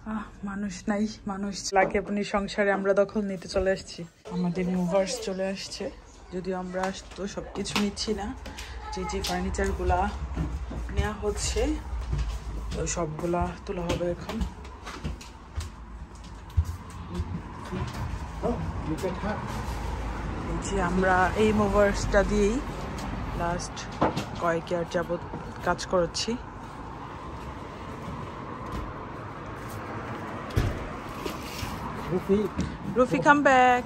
মানুষ নাই, মানুষ লাগে আপনি সংসারে আমরা দখল নিতে চলে আসছি। আমাদের মুভার্স চলে আসছে, যদিও আমরা আসতো সবকিছু নিচ্ছি না, যে ফার্নিচারগুলা নেওয়া হচ্ছে তো সবগুলা তোলা হবে এখন। এই যে আমরা এই মুভার্সটা দিয়েই লাস্ট কয়েক ইয়ার যাবত কাজ করছি। Rufi, come back.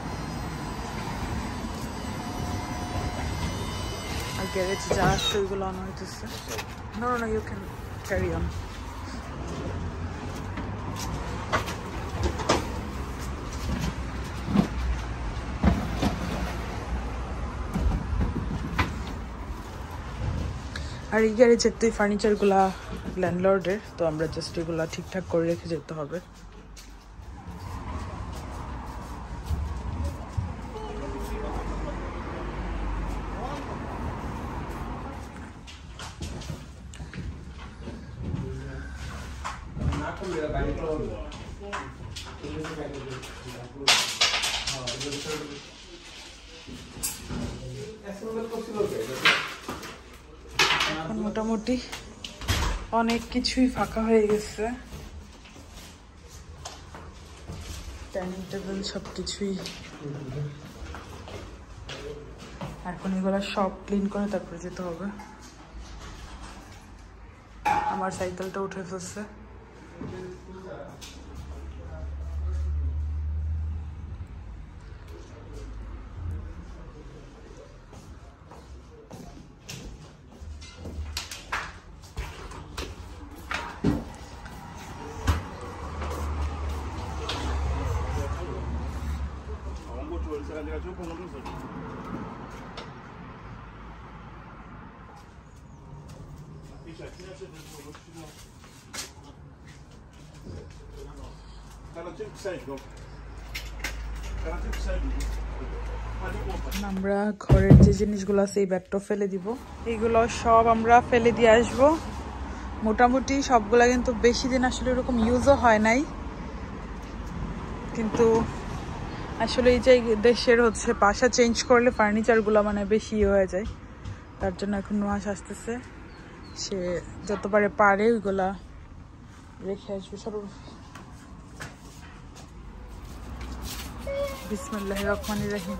I'll get it. Just so you will notice. No, you can carry on. আর এই গ্যারেজের তো ফার্নিচারগুলা ল্যান্ডলর্ডের, তো আমরা জাস্ট এগুলা ঠিকঠাক করে রেখে যেতে হবে। এখন মোটামুটি অনেক কিছুই ফাঁকা হয়ে গেছে, ডাইনিং টেবিল সবকিছুই। এখন এগুলো সব ক্লিন করে তারপরে যেতে হবে। আমার সাইকেলটা উঠে ফেলছে। আমরা ঘরের যে জিনিসগুলো আছে এই ব্যাগটা ফেলে দিব, এইগুলো সব আমরা ফেলে দিয়ে আসবো। মোটামুটি সবগুলা কিন্তু বেশি দিন আসলে এরকম ইউজও হয় নাই, কিন্তু আসলে এই যে দেশের হচ্ছে বাসা চেঞ্জ করলে ফার্নিচারগুলো মানে বেশি হয়ে যায়, তার জন্য এখন মাস আসতেছে, সে যতবারে পারে ওইগুলা রেখে আসবে সব। বিসমিল্লাহির রহমানির রহিম।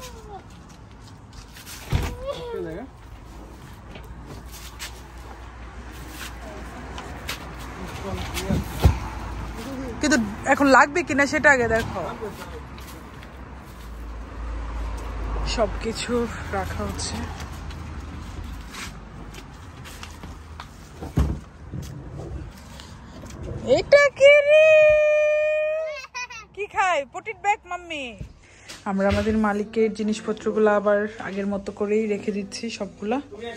কিন্তু এখন লাগবে কিনা সেটা আগে দেখো। সবকিছু রাখা হচ্ছে। এটা কি রে, কি খায়? পটিট ব্যাগ মাম্মি। আমরা আমাদের মালিকের জিনিসপত্রগুলো আবার আগের মতো করেই রেখে দিচ্ছি সবগুলা।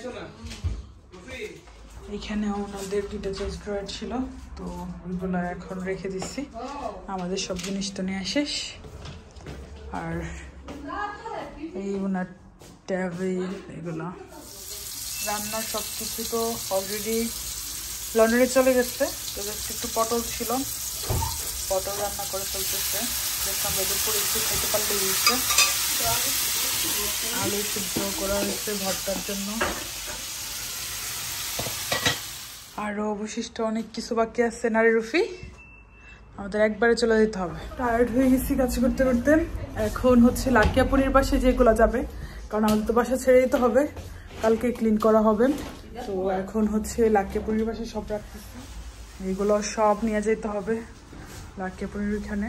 এখানে ওনাদের দুটো চেস্ট ড্রয়ার ছিল, তো ওইগুলো এখন রেখে দিচ্ছি। আমাদের সব জিনিস তো নেওয়া শেষ। আর এই ওনার টেবিল, এগুলো রান্নার সব কিছু তো অলরেডি লন্ডনে চলে গেছে। তো একটু পটল ছিল, পটল রান্না করে ফেলতেছে, আমরা দুপুরে একটু খেতে পারলে হয়েছে। আলু সিদ্ধ করা হয়েছে ভর্তার জন্য। আরও অবশিষ্ট অনেক কিছু বাকি আছে না রে রুফি, আমাদের একবারে চলে যেতে হবে। টায়ার্ড হয়ে গেছি কাজ করতে করতে। এখন হচ্ছে লাকিয়াপুরীর বাসায় যেগুলো যাবে, কারণ আমাদের তো বাসা ছেড়ে দিতে হবে, কালকে ক্লিন করা হবে। তো এখন হচ্ছে লাকিয়াপুরীর বাসায় সব রাখতেছে, এইগুলো সব নিয়ে যেতে হবে লাকিয়াপুরীর এখানে।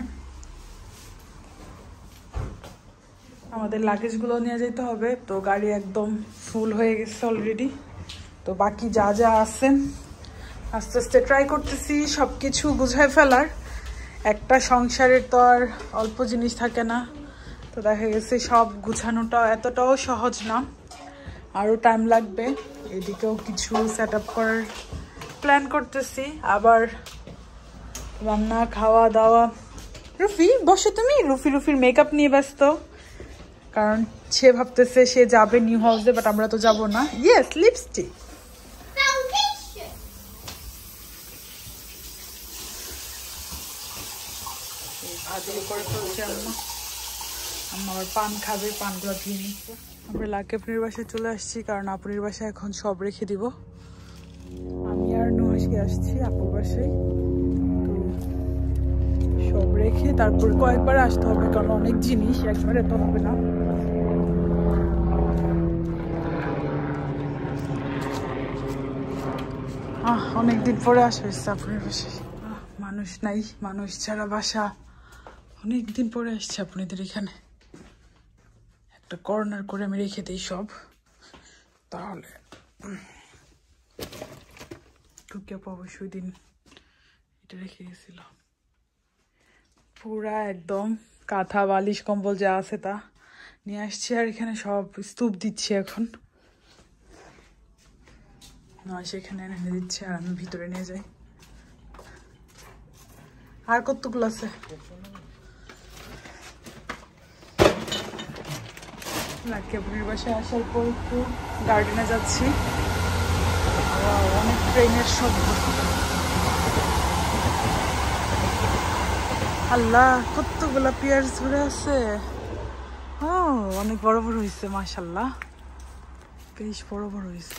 আমাদের লাগেজগুলো নিয়ে যেতে হবে, তো গাড়ি একদম ফুল হয়ে গেছে অলরেডি। তো বাকি যা যা আছে আস্তে আস্তে ট্রাই করতেছি সব কিছু গুছায় ফেলার। একটা সংসারের তো আর অল্প জিনিস থাকে না, তো দেখা গেছে সব গুছানোটা এতটাও সহজ না, আরও টাইম লাগবে। এদিকেও কিছু সেট আপ করার প্ল্যান করতেছি, আবার রান্না খাওয়া দাওয়া। রুফি বসো তুমি, রুফির মেকআপ নিয়ে ব্যস্ত, কারণ সে ভাবতেছে সে যাবে নিউ হাউসে, বাট আমরা তো যাব না। Yes, lipstick. আজকে করে ফেলছে আম্মা। আম্মা আবার পান খাবে, পানগুলো ধুয়ে নিচ্ছে। আমরা লাকি আপুর বাসায় চলে আসছি, কারণ আপুর বাসায় এখন সব রেখে দিব। আমি আর নুহাসকে আসছি আপুর বাসায়, তো সব রেখে তারপর কয়েকবার আসতে হবে, কারণ অনেক জিনিস একবারে তো হবে না। অনেকদিন পরে আসা হয়েছে আপনার বাসায়। মানুষ নাই, মানুষ ছাড়া বাসা। অনেকদিন পরে আসছে আপনাদের এখানে। একটা কর্নার করে আমি রেখে দিই সব, তাহলে ঢুকে অবশ্যই দিন এটা রেখে গেছিল। পুরা একদম কাঁথা বালিশ কম্বল যা আছে তা নিয়ে আসছি, আর এখানে সব স্তূপ দিচ্ছি এখন। নয় সেখানে এনে দিচ্ছে, আর আমি ভিতরে নিয়ে যাই। আর কতগুলো আছে? লাকি আপুর বাসায় আসার পর একটু গার্ডেনে যাচ্ছি। অনেক ট্রেনের শব্দ। আল্লাহ, কতগুলা পেয়ার্স ধরে আছে। অনেক বড় বড় হয়েছে মাশাআল্লাহ, বেশ বড় বড় হয়েছে।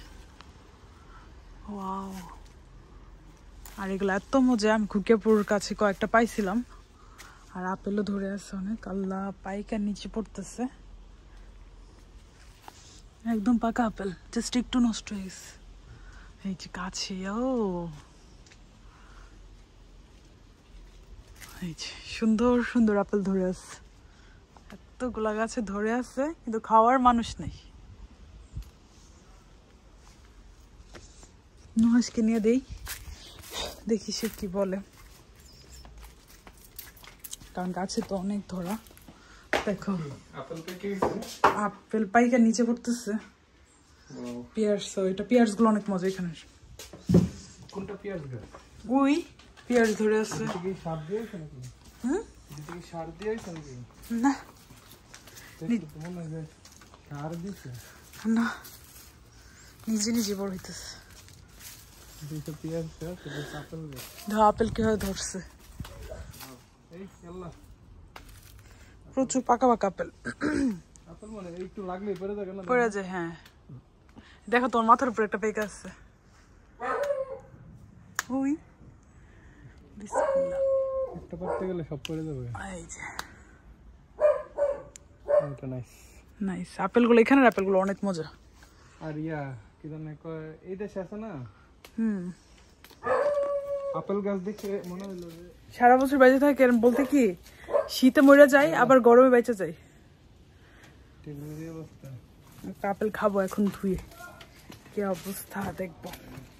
ওয়াও, আর এগুলো এত মজা। আমি খুকিয়াপুর কাছে কয়েকটা পাইছিলাম, আর আপেলও ধরে আছে অনেক। আল্লাহ, পাইকার নিচে পড়তেছে। একদম পাকা আপেল, জাস্ট একটু নষ্ট হয়ে গেছে। এই যে কাছে, এই যে সুন্দর সুন্দর আপেল ধরে আছে। এতগুলা গাছে ধরে আছে, কিন্তু খাওয়ার মানুষ নেই। নুহাসকে নিয়ে দেই, দেখি সে কি বলে, কারণ গাছে তো অনেক ধরা। দেখো আপেল পাইকার নিচে পড়তেছে। পিয়ার্স, এটা পিয়ার্স গুলো অনেক মজা। এখানে কোনটা পিয়ার্স গাছ? ওই পিয়ার্স ধরে আছে। সার দিয়েছে নাকি? সার দিয়েছে নাকি? না, সার দিয়েছে না, নিজে নিজে বড় হইতেছে। আপেল কিভাবে ধরছে, প্রচুর পাকা পাকা আপেল। পড়ে যায়, হ্যাঁ। দেখো তোমার মাথার উপর একটা পেকে আছে। ওই বিসমিল্লাহ, একটা পারতে গেলে সব পড়ে যাবে। এই যে এটা নাইস নাইস আপেলগুলো, এখানের আপেলগুলো অনেক মজা। আর কি জানে এই দেশে আছে না আপেল গাছ দেখে মনে হলো যে সারা বছর বেঁচে থাকে। বলতে কি, শীতে মরে যায়, আবার গরমে বেঁচে যায়। একটা আপেল খাবো এখন ধুয়ে, কি অবস্থা দেখবো।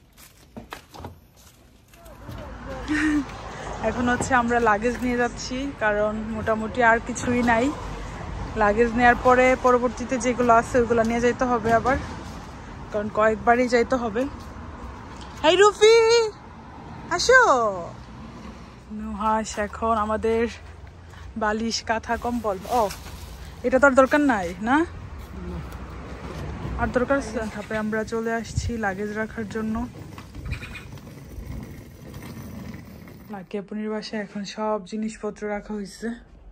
এখন হচ্ছে আমরা লাগেজ নিয়ে যাচ্ছি, কারণ মোটামুটি আর কিছুই নাই। লাগেজ নেওয়ার পরে পরবর্তীতে যেগুলো আছে ওইগুলো নিয়ে যাইতে হবে আবার, কারণ কয়েকবারই যাইতে হবে। এই রুফি, আসো। নুহাস এখন আমাদের বালিশ, কাঁথা, কম্বল। এটা তো আর দরকার নাই না, আর দরকার আছে। তারপরে আমরা চলে আসছি লাগেজ রাখার জন্য। লাকি আপুর বাসায় এখন সব জিনিসপত্র রাখা হয়েছে।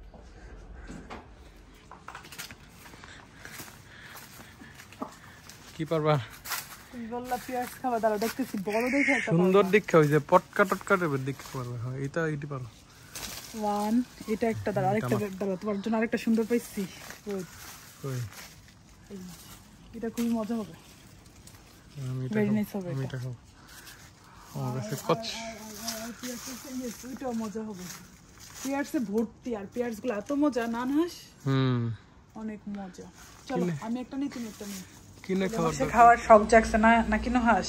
কি পারবা? বললা পিয়াজ খাওয়া, দাঁড়া দেখতেছি বড় দেখে একটা সুন্দর দেখে হইছে, পটকা টটকা টাইপের দেখতে পারবা। হ্যাঁ, এটা পারো। ওয়ান, এটা একটা, দাঁড়া আরেকটা, দাঁড়া তোমার জন্য আরেকটা সুন্দর পাইছি। কই? এটা খুবই মজা হবে, ভেরি নাইস হবে এটা। আমার কাছে কচ ওইটাও মজা হবে। পিয়ার্সে ভর্তি, আর পিয়ার্স গুলো এত মজা। না নাস, অনেক মজা। চলো আমি একটা নিই, তুমি একটা নিই। কিনে খাওয়ার শখ জাগছে না, নাকি নুহাস?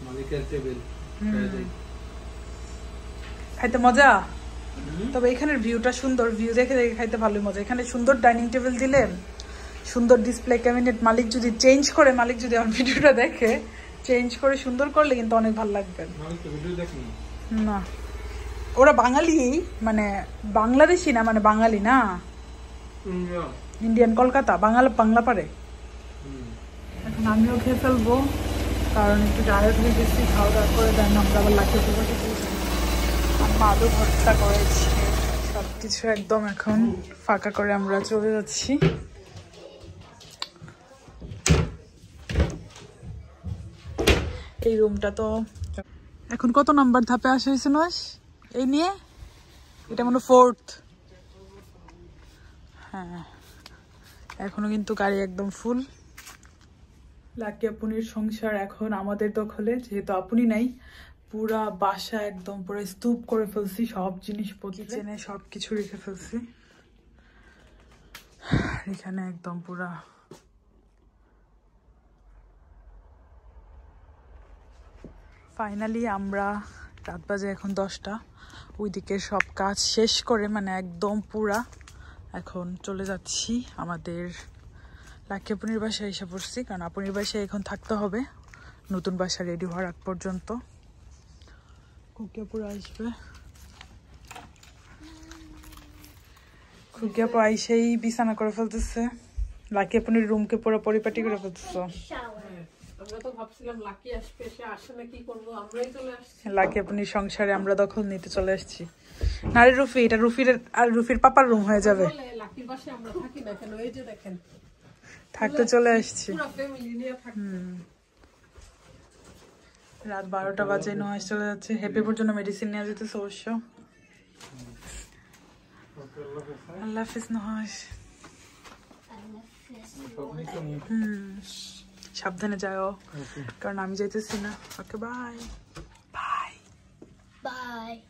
খাইতে মজা। তবে এখানের ভিউটা সুন্দর, ভিউ দেখে দেখে খাইতে ভালোই মজা। এখানে সুন্দর ডাইনিং টেবিল দিলে, সুন্দর ডিসপ্লে ক্যাবিনেট, মালিক যদি চেঞ্জ করে, মালিক যদি আমার ভিডিওটা দেখে চেঞ্জ করে সুন্দর করলে কিন্তু অনেক ভালো লাগবে। না, ওরা বাঙালি, মানে বাংলাদেশি না, মানে বাঙালি না, ইন্ডিয়ান, কলকাতা, বাংলা পারে। এখন আমিও খেয়ে ফেলবো, কারণ একটু টায়ার্ড হয়ে গেছি। খাওয়া দাওয়া করে দেন আমরা আবার লাকি বসে। আম্মা আলু ভর্তা করেছি, সবকিছু একদম এখন ফাঁকা করে আমরা চলে যাচ্ছি। এই রুমটা তো এখন কত নাম্বার ধাপে আসা হয়েছে নয় এই নিয়ে? এটা মনে 4th। হ্যাঁ, এখনো কিন্তু গাড়ি একদম ফুল। লাকি আপুনির সংসার এখন আমাদের দখলে, যেহেতু আপনি নাই। পুরা বাসা একদম পুরো স্তূপ করে ফেলছি, সব জিনিসপত্র কিচেনে সবকিছু রেখে ফেলছি এখানে একদম পুরা। ফাইনালি আমরা রাত বাজে এখন 10টা, ওইদিকে সব কাজ শেষ করে মানে একদম পুরা এখন চলে যাচ্ছি আমাদের লাকি আপুনির বাসায় এসে পড়ছি, কারণ আপুনির বাসায় এখন থাকতে হবে নতুন বাসা রেডি হওয়ার আগ পর্যন্ত। খুকি আপু আসবে, খুকি আপু আইসেই বিছানা করে ফেলতেছে। লাকি আপুনির রুমকে পুরো পরিপাটি করে ফেলতেছে। লাকি আপুনির সংসারে আমরা দখল নিতে চলে আসছি। নারী রুফি, এটা রুফির আর রুফির পাপার রুম হয়ে যাবে। থাকতে চলে আসছি। রাত 12টা বাজে, নয় চলে যাচ্ছে। হ্যাপিপুর জন্য মেডিসিন নেওয়া যেতেছে অবশ্য। আল্লাহ হাফিজ নহস। সাবধানে যাও, কারণ আমি যাইতেছি না। Okay bye bye by.